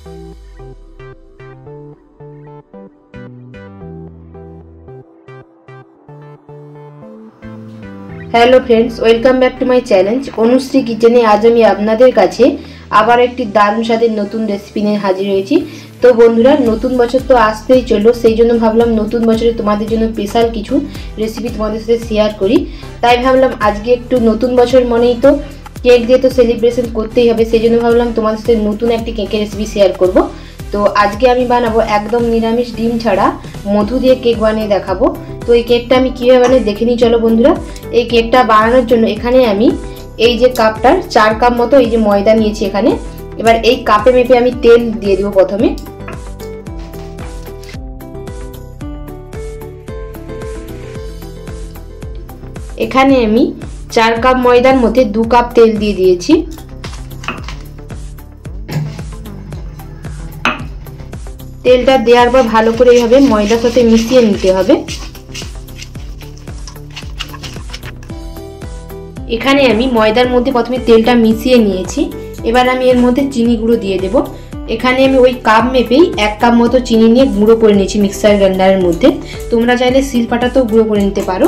Hello friends, welcome back to my challenge Anushree किचेने। आज আমি আপনাদের কাছে আবার একটি দারুণ স্বাদের নতুন রেসিপি নিয়ে হাজির হয়েছি। তো বন্ধুরা, নতুন বছর তো আসতেই চললো, সেই জন্য ভাবলাম নতুন বছরে তোমাদের জন্য স্পেশাল কিছু রেসিপি তোমাদের সাথে শেয়ার করি। তাই ভাবলাম আজকে একটু নতুন বছর মনেই তো কেক দিয়ে তো সেলিব্রেশন করতেই হবে, সেই জন্য ভাবলাম তোমাদের সাথে নতুন একটি কেকের রেসিপি শেয়ার করব। তো আজকে আমি বানাবো একদম নিরামিষ ডিম ছাড়া মধু দিয়ে কেক বানিয়ে দেখাবো। তো এই কেকটা আমি কীভাবে বানাই দেখে নিই চলো বন্ধুরা। এই কেকটা বানানোর জন্য এখানে আমি এই যে কাপটার 4 কাপ মতো এই যে ময়দা নিয়েছি এখানে। এবার এই কাপে মেপে আমি তেল দিয়ে দিব প্রথমে। এখানে আমি 4 কাপ ময়দার মধ্যে 2 কাপ তেল দিয়ে দিয়েছি। তেলটা দেওয়ার পর ভালো করে এইভাবে ময়দার সাথে মিশিয়ে নিতে হবে। এখানে আমি ময়দার মধ্যে প্রথমে তেলটা মিশিয়ে নিয়েছি। এবার আমি এর মধ্যে চিনি গুঁড়ো দিয়ে দেব। এখানে আমি ওই কাপ মেপেই 1 কাপ মতো চিনি নিয়ে গুঁড়ো করে নিয়েছি মিক্সার গ্রাইন্ডারের মধ্যে। তোমরা চাইলে শিলপাটাতেও গুঁড়ো করে নিতে পারো।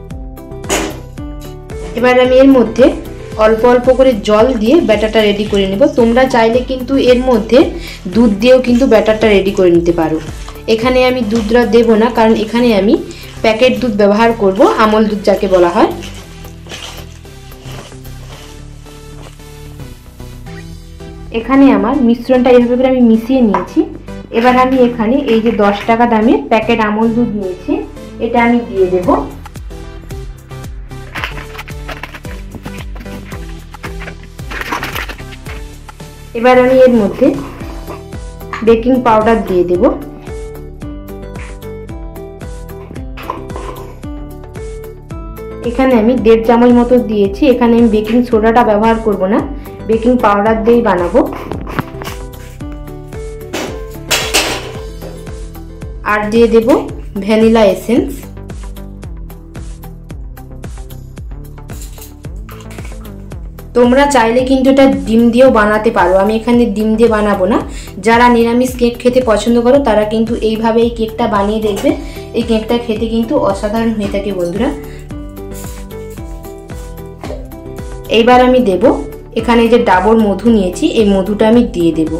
এবার আমি এর মধ্যে অল্প অল্প করে জল দিয়ে ব্যাটারটা রেডি করে নেব। তোমরা চাইলে কিন্তু এর মধ্যে দুধ দিয়েও কিন্তু ব্যাটারটা রেডি করে নিতে পারো। এখানে আমি দুধটা দেব না, কারণ এখানে আমি প্যাকেট দুধ ব্যবহার করব, আমল দুধ যাকে বলা হয়। এখানে আমার মিশ্রণটা এইভাবে করে আমি মিশিয়ে নিয়েছি। এবার আমি এখানে এই যে 10 টাকা দামের প্যাকেট আমল দুধ নিয়েছি, এটা আমি দিয়ে দেব। এবার আমি এর মধ্যে বেকিং পাউডার দিয়ে দেব। এখানে আমি 1.5 চামচ মতো দিয়েছি। এখানে আমি বেকিং সোডাটা ব্যবহার করব না, বেকিং পাউডার দিয়েই বানাবো। আর দিয়ে দেব ভ্যানিলা এসেন্স। তোমরা চাইলে কিন্তু এটা ডিম দিয়েও বানাতে পারো, আমি এখানে ডিম দিয়ে বানাবো না। যারা নিরামিষ কেক খেতে পছন্দ করো তারা কিন্তু এইভাবে এই কেকটা বানিয়ে দেখবে। এই কেকটা খেতে কিন্তু অসাধারণ হয়ে থাকে বন্ধুরা। এইবার আমি দেব এখানে যে ডাবর মধু নিয়েছি, এই মধুটা আমি দিয়ে দেব।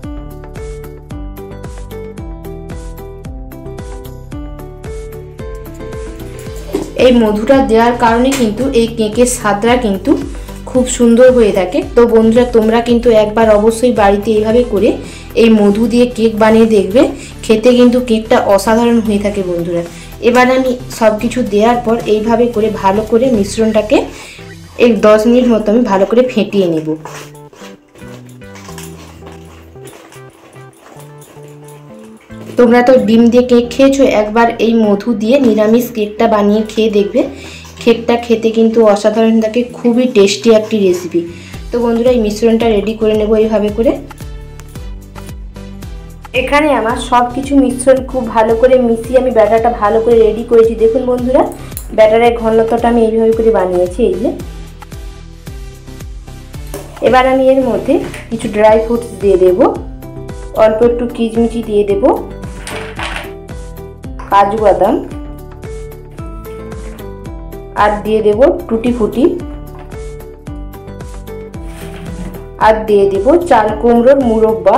এই মধুটা দেওয়ার কারণে কিন্তু এই কেকের স্বাদটা কিন্তু খুব সুন্দর হয়ে থাকে। তো বন্ধুরা, তোমরা কিন্তু একবার অবশ্যই বাড়িতে এইভাবে করে এই মধু দিয়ে কেক বানিয়ে দেখবে, খেতে কিন্তু কেকটা অসাধারণ হয়ে থাকে বন্ধুরা। এবার আমি সব কিছু দেওয়ার পর এইভাবে করে ভালো করে মিশ্রণটাকে 10 মিনিট মতো আমি ভালো করে ফেটিয়ে নেব। তোমরা তো ডিম দিয়ে কেক খেয়েছো, একবার এই মধু দিয়ে নিরামিষ কেকটা বানিয়ে খেয়ে দেখবে। কেকটা খেতে কিন্তু অসাধারণ থাকে, খুবই টেস্টি একটি রেসিপি। তো বন্ধুরা, এই মিশ্রণটা রেডি করে নেব এইভাবে করে। এখানে আমার সব কিছু মিশ্রণ খুব ভালো করে মিশিয়ে আমি ব্যাটারটা ভালো করে রেডি করেছি। দেখুন বন্ধুরা, ব্যাটারের ঘনত্বটা আমি এইভাবে করে বানিয়েছি। এই যে এবার আমি এর মধ্যে কিছু ড্রাই ফ্রুটস দিয়ে দেব, অল্প একটু কিশমিশ দিয়ে দেব, কাজু বাদাম, আর দিয়ে দেব টুটি ফুটি, আর দিয়ে দেব চাল কুমড়োর মুরব্বা।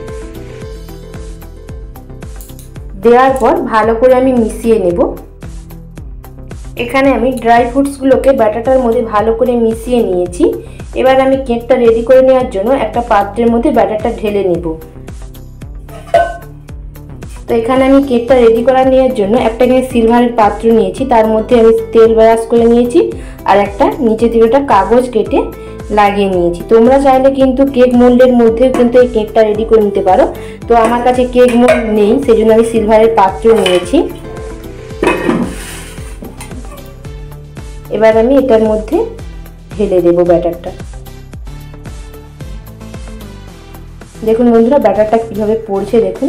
দেওয়ার পর ভালো করে আমি মিশিয়ে নেব। এখানে আমি ড্রাই ফ্রুটসগুলোকে ব্যাটারটার মধ্যে ভালো করে মিশিয়ে নিয়েছি। এবার আমি কেকটা রেডি করে নেওয়ার জন্য একটা পাত্রের মধ্যে ব্যাটারটা ঢেলে নেব। তো এখানে আমি কেকটা রেডি করে নেওয়ার জন্য একটা সিলভারের পাত্র নিয়েছি, তার মধ্যে আমি তেল ব্রাশ করে নিয়েছি, আর একটা নিচে থেকে একটা কাগজ কেটে লাগিয়ে নিয়েছি। তোমরা চাইলে কিন্তু কেক মোল্ডের মধ্যেও কিন্তু এই কেকটা রেডি করে নিতে পারো। তো আমার কাছে কেক মোল্ড নেই, সেই জন্য আমি সিলভারের পাত্র নিয়েছি। এবার আমি এটার মধ্যে ঢেলে দেব ব্যাটারটা। দেখুন বন্ধুরা, ব্যাটারটা কিভাবে পড়ছে দেখুন।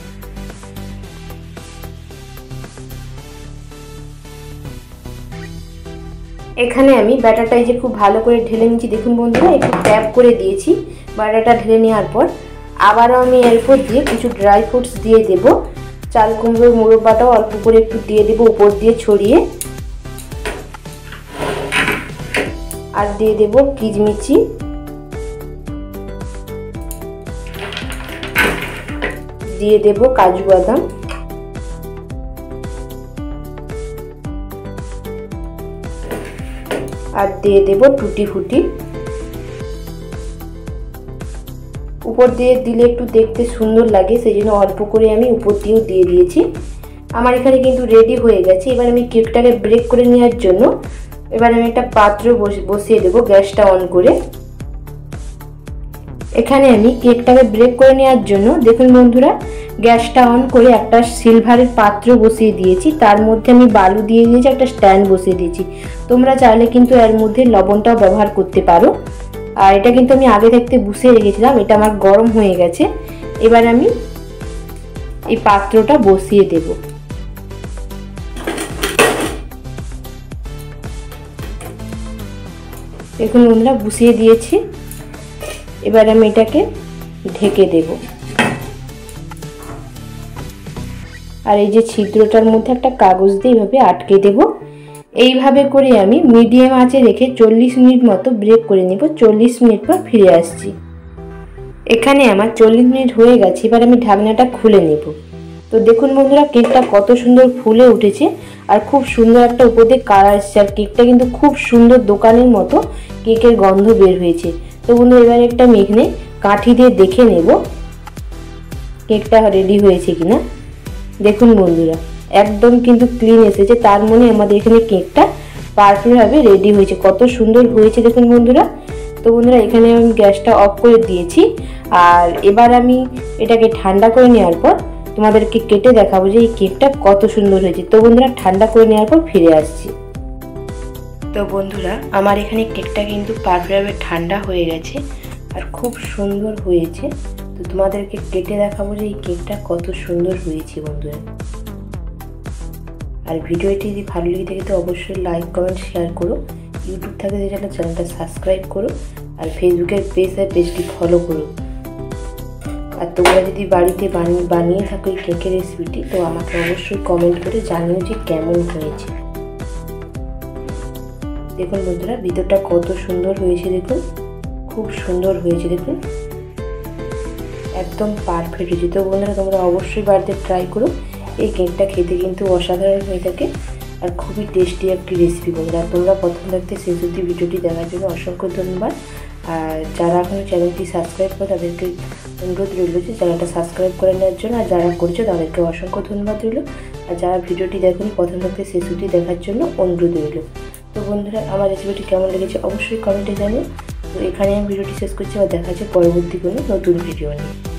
এখানে আমি ব্যাটারটা এই যে খুব ভালো করে ঢেলে নিয়েছি। দেখুন বন্ধুরা, একটু ট্যাপ করে দিয়েছি ব্যাটারটা ঢেলে নেওয়ার পর। আবারও আমি এর উপর দিয়ে কিছু ড্রাই ফ্রুটস দিয়ে দেব। চাল কুমড়োর মুরব্বাটাও অল্প করে একটু দিয়ে দেব উপর দিয়ে ছড়িয়ে। আর দিয়ে দেব কিচমিচি, দিয়ে দেব কাজু বাদাম, আর দিয়ে দেব টুটি ফুটি। উপর দিয়ে দিলে একটু দেখতে সুন্দর লাগে, সেই জন্য অল্প করে আমি উপর দিয়েও দিয়ে দিয়েছি। আমার এখানে কিন্তু রেডি হয়ে গেছে। এবার আমি কেকটাকে ব্রেক করে নেওয়ার জন্য এবার আমি একটা পাত্র বসিয়ে দেব গ্যাসটা অন করে। এখানে আমি কেকটাকে ব্রেক করে নেওয়ার জন্য দেখুন বন্ধুরা, গ্যাসটা অন করে একটা সিলভারের পাত্র বসিয়ে দিয়েছি। তার মধ্যে আমি বালু দিয়ে দিয়েছি, একটা স্ট্যান্ড বসিয়ে দিয়েছি। তোমরা চাইলে কিন্তু এর মধ্যে লবণটাও ব্যবহার করতে পারো। আর এটা কিন্তু আমি আগে থাকতে বসিয়ে রেখেছিলাম, এটা আমার গরম হয়ে গেছে। এবার আমি এই পাত্রটা বসিয়ে দেব। দেখুন বন্ধুরা, বসিয়ে দিয়েছি। এবার আমি এটাকে ঢেকে দেব। আর এই যে ছিদ্রটার মধ্যে একটা কাগজ দিয়ে এইভাবে আটকে দেব। এইভাবে করে আমি মিডিয়াম আঁচে রেখে 40 মিনিট মতো ব্রেক করে নেব। 40 মিনিট পর ফিরে আসছি। এখানে আমার 40 মিনিট হয়ে গেছে। এবার আমি ঢাকনাটা খুলে নেব। তো দেখুন বন্ধুরা, কেকটা কত সুন্দর ফুলে উঠেছে আর খুব সুন্দর একটা উপর দিয়ে কালার এসেছে। আর কেকটা কিন্তু খুব সুন্দর দোকানের মতো কেকের গন্ধ বের হয়েছে। তো বন্ধুরা, এবার একটা মেখনে কাঠি দিয়ে দেখে নেব কেকটা রেডি হয়েছে কিনা। দেখুন বন্ধুরা, একদম কিন্তু ক্লিন এসেছে। তার মানে আমাদের এখানে কেকটা পারফেক্টভাবে রেডি হয়েছে। কত সুন্দর হয়েছে দেখুন বন্ধুরা। তো বন্ধুরা, এখানে আমি গ্যাসটা অফ করে দিয়েছি। আর এবার আমি এটাকে ঠান্ডা করে নেওয়ার পর তোমাদেরকে কেটে দেখাবো যে এই কেকটা কত সুন্দর হয়েছে। তো বন্ধুরা, ঠান্ডা করে নেওয়ার পর ফিরে আসছি। তো বন্ধুরা, আমার এখানে কেকটা কিন্তু পারফেক্টভাবে ঠান্ডা হয়ে গেছে আর খুব সুন্দর হয়েছে। তো তোমাদেরকে কেটে দেখাবো যে এই কেকটা কত সুন্দর হয়েছে বন্ধুরা। আর ভিডিওটি যদি ভালো লেগে থাকে তো অবশ্যই লাইক কমেন্ট শেয়ার করো। ইউটিউব থেকে দেখলে চ্যানেলটা সাবস্ক্রাইব করো। আর ফেসবুকের পেজটি ফলো করো। আর তোমরা যদি বাড়িতে বানিয়ে থাকো এই কেকের রেসিপিটি, তো আমাকে অবশ্যই কমেন্ট করে জানিও যে কেমন হয়েছে। দেখুন বন্ধুরা, ভিতরটা কত সুন্দর হয়েছে। দেখুন, খুব সুন্দর হয়েছে। দেখুন, একদম পারফেক্ট হয়েছে। তো বন্ধুরা, তোমরা অবশ্যই বাড়িতে ট্রাই করো। এই কেকটা খেতে কিন্তু অসাধারণ হয়ে থাকে আর খুবই টেস্টি একটি রেসিপি বন্ধুরা। তোমরা প্রথম থাকতে শেষ অবধি ভিডিওটি দেখার জন্য অসংখ্য ধন্যবাদ। আর যারা এখনো চ্যানেলটি সাবস্ক্রাইব করে তাদেরকে অনুরোধ রইল যে চ্যানেলটা সাবস্ক্রাইব করে নেওয়ার জন্য। আর যারা করছো তাদেরকে অসংখ্য ধন্যবাদ রইল। আর যারা ভিডিওটি দেখেনি প্রথম থাকতে শেষ অবধি দেখার জন্য অনুরোধ রইল। তো বন্ধুরা, আমার রেসিপিটি কেমন লেগেছে অবশ্যই কমেন্টে জানিও। তো এখানে আমি ভিডিওটি শেষ করছি। আবার দেখা যাচ্ছে পরবর্তী কোনো নতুন ভিডিও নিয়ে।